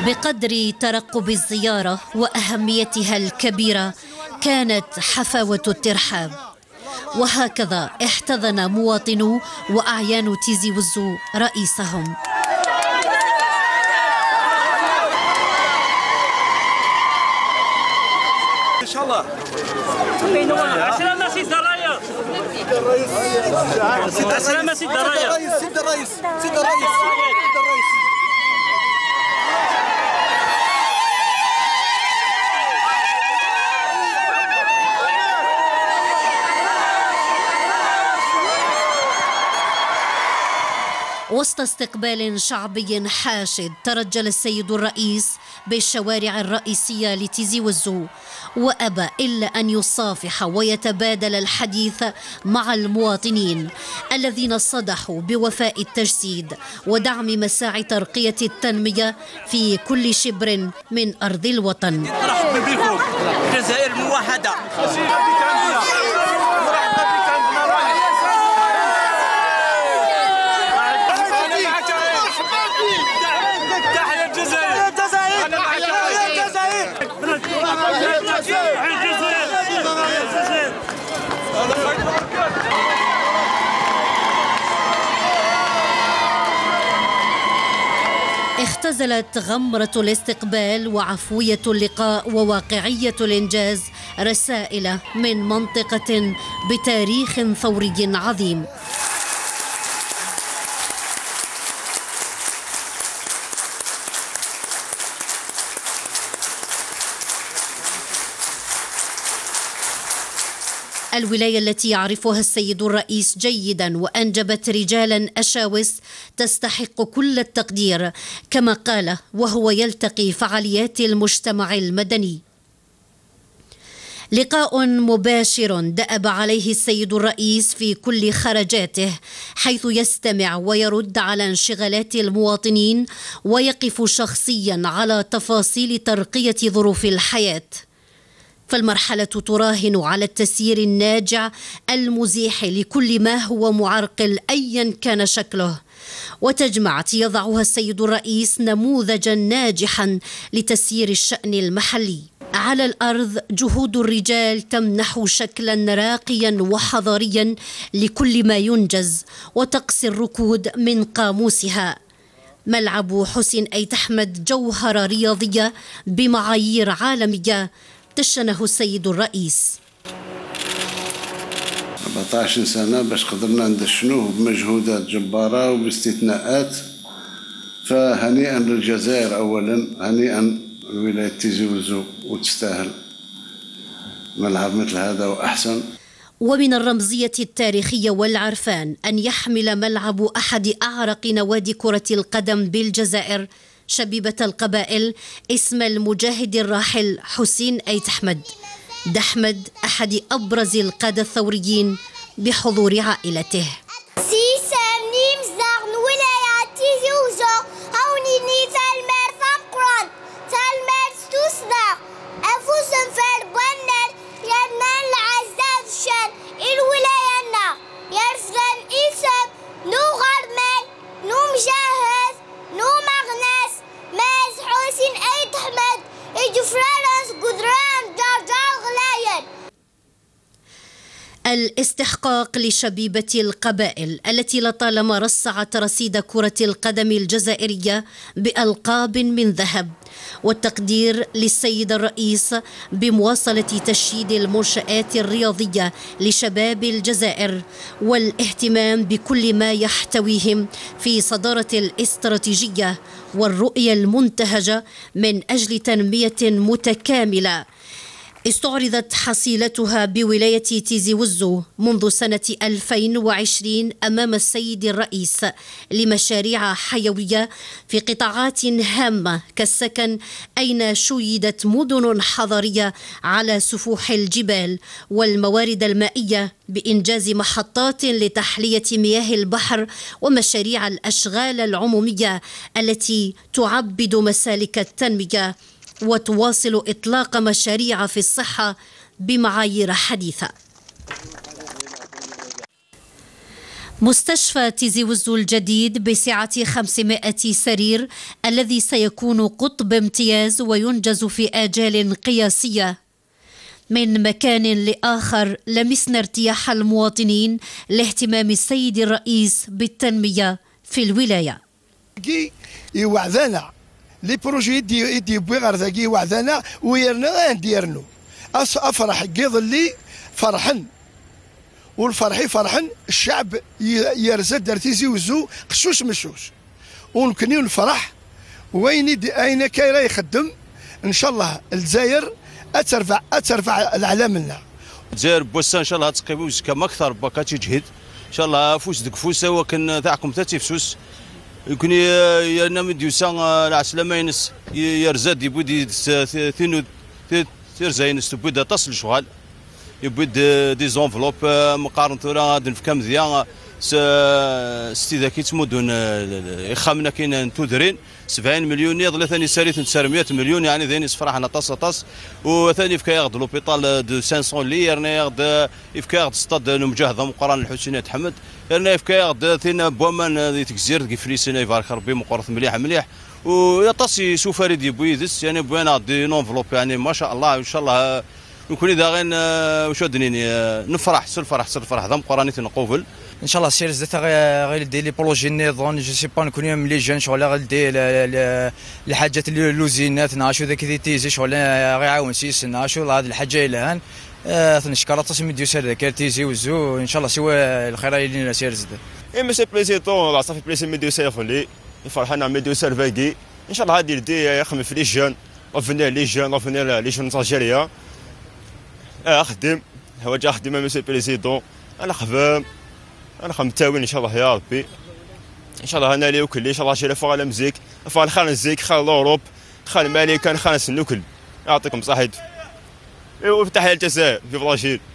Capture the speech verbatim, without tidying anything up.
بقدر ترقب الزيارة وأهميتها الكبيرة كانت حفاوة الترحاب، وهكذا احتضن مواطنو وأعيان تيزي وزو رئيسهم. إن شاء الله. السلامة سيد الرئيس. السلامة سيد الرئيس. سيد الرئيس. سيد الرئيس. سيد الرئيس. وسط استقبال شعبي حاشد ترجل السيد الرئيس بالشوارع الرئيسية لتيزي وزو، وأبى إلا أن يصافح ويتبادل الحديث مع المواطنين الذين صدحوا بوفاء التجسيد ودعم مساعي ترقية التنمية في كل شبر من أرض الوطن. مرحبا بكم الجزائر الموحدة. اختزلت غمرة الاستقبال وعفوية اللقاء وواقعية الإنجاز رسائل من منطقة بتاريخ ثوري عظيم. الولاية التي يعرفها السيد الرئيس جيدا وأنجبت رجالا أشاوس تستحق كل التقدير، كما قال وهو يلتقي فعاليات المجتمع المدني. لقاء مباشر دأب عليه السيد الرئيس في كل خرجاته، حيث يستمع ويرد على انشغالات المواطنين ويقف شخصيا على تفاصيل ترقية ظروف الحياة. فالمرحلة تراهن على التسيير الناجع المزيح لكل ما هو معرقل أيا كان شكله، وتجمع يضعها السيد الرئيس نموذجا ناجحا لتسيير الشأن المحلي. على الأرض جهود الرجال تمنح شكلا راقيا وحضاريا لكل ما ينجز وتقصي الركود من قاموسها. ملعب حسين أيت أحمد جوهرة رياضية بمعايير عالمية دشنه السيد الرئيس. أربعة عشر سنة باش قدرنا ندشنوه بمجهودات جبارة وباستثناءات، فهنيئا للجزائر أولا، هنيئا لولاية تيزي وزو، وتستاهل ملعب مثل هذا وأحسن. ومن الرمزية التاريخية والعرفان أن يحمل ملعب أحد أعرق نوادي كرة القدم بالجزائر شبيبة القبائل اسم المجاهد الراحل حسين أيت أحمد دحمد، أحد أبرز القادة الثوريين بحضور عائلته. الاستحقاق لشبيبة القبائل التي لطالما رصعت رصيد كرة القدم الجزائرية بألقاب من ذهب، والتقدير للسيد الرئيس بمواصلة تشييد المنشآت الرياضية لشباب الجزائر والاهتمام بكل ما يحتويهم في صدارة الاستراتيجية والرؤية المنتهجة من أجل تنمية متكاملة استعرضت حصيلتها بولاية تيزي وزو منذ سنة ألفين وعشرين أمام السيد الرئيس لمشاريع حيوية في قطاعات هامة كالسكن، أين شيدت مدن حضرية على سفوح الجبال والموارد المائية بإنجاز محطات لتحلية مياه البحر، ومشاريع الأشغال العمومية التي تعبد مسالك التنمية وتواصل إطلاق مشاريع في الصحة بمعايير حديثة. مستشفى تيزي وزو الجديد بسعة خمسمائة سرير الذي سيكون قطب امتياز وينجز في آجال قياسية. من مكان لآخر لمسنا ارتياح المواطنين لاهتمام السيد الرئيس بالتنمية في الولاية. يوعدنا لي بروجي يدي يدي بغير ذاكي يوعدنا ويرنا نديرنو افرح قيض اللي فرحن والفرحي فرحن الشعب يرزد تيزي وزو قشوش مشوش ونكنيو نفرح وين اين كايرا يخدم ان شاء الله الجزائر اترفع اترفع الاعلام لنا. الجزائر بوسا ان شاء الله تقيبوز كما اكثر باكا تجهد ان شاء الله فوس دك فوسا وكن تاعكم تاتي فسوس يكون يرنا مديوسا العسلامه ينس يرزد يبودي ثينو تيرزاينس تبدا تصل شغال يبدا دي زونفلوب مقارنه ثورا دنفكا مزيان ستي ذاكي تمدون يخامنا كاين تودرين سبعين مليون يضل ثاني ساريت سبعمائة مليون يعني ذاني فرحنا طاس طاس وثاني فكا ياخذ لوبيطال دو خمسمائة لي يرنا ياخذ يفكا ياخذ ستاد المجاهده مقران الحسينيه حمد يرنا يفكا ياخذ ثينا بومان دي تكزير كي فريسينا يبارك ربي مقرث مليح مليح ويطاسي شوف فريد بويدس يعني بوانا دي نونفلوب يعني ما شاء الله ان شاء الله نكون اذا غير واش دنيني نفرح سل فرح سل فرح ذم قراني تنقوفل ان شاء الله سير زدت غير دي لي بروجي نيضون جو سي با نكون ملي جون شغل غير دي الحاجات اللي لوزينات ناشو ذاك دي تيزي شغل غير عاون سيس ناشو هذه الحاجه الان نشكر تصميم ديال سير ذاك تيزي وزو ان شاء الله سوا الخير اللي سير زد اي مسي بريزيدون صافي بليسي ميديو سير فلي فرحنا ميديو سير فاكي ان شاء الله غادي يدي يخدم في لي جون وفني لي جون وفني لي جون الجزائريه اخدم هو جا خدمه مسي بريزيدون انا خفام انا خمتاوين ان شاء الله يا ربي ان شاء الله انا لي وكل ان شاء الله شي فوق المزيك فال خان الزيك خان الاوروب خان مالي كان خان السنوكل يعطيكم صحيح وفتح الجزائر في فراشيل.